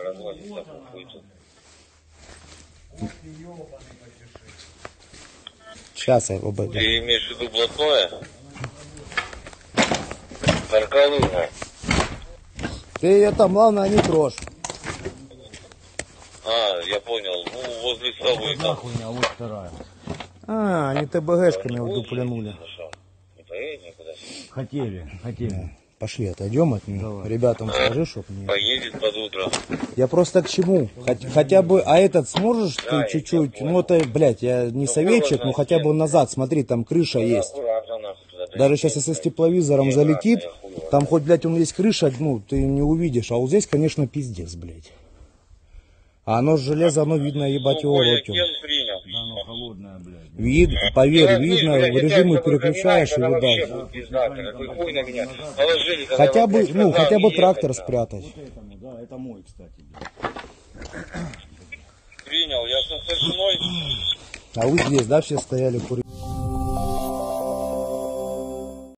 разгонит такую хуйцу. Сейчас я его буду. Ты имеешь в виду блатное? Нарколыга. Ты ее там, главное, не трожь. А, я понял. Ну, возле совы там. А вот вторая. А, они ТБГшками вдуплянули. Не поедет никуда. Хотели. Пошли, отойдем от них. Ребятам скажи, чтоб не... Поедет под утро. Я просто к чему? Хотя бы, а этот сможешь Да, ты чуть-чуть? Ну это, блядь, я не советчик, но хотя бы назад, смотри, там крыша есть. Аккуратно, нахуй, туда Даже сейчас если с тепловизором залетит, там хоть, блядь, он есть крыша, ну, ты не увидишь. А вот здесь, конечно, пиздец, блядь. А оно железо, оно видно, ебать его Сухой ротью. Кен принял. Оно холодное, блядь. Вид, поверь, видно, в режимы переключаешь и вообще видать. будет пиздато. Какой хуй на меня положили. когда Хотя я, бы, блядь, ну, сказал хотя бы ехать, трактор да. спрятать. Вот этому, да, это мой, кстати. Принял, я со старшиной. А вы здесь, да, все стояли, курили?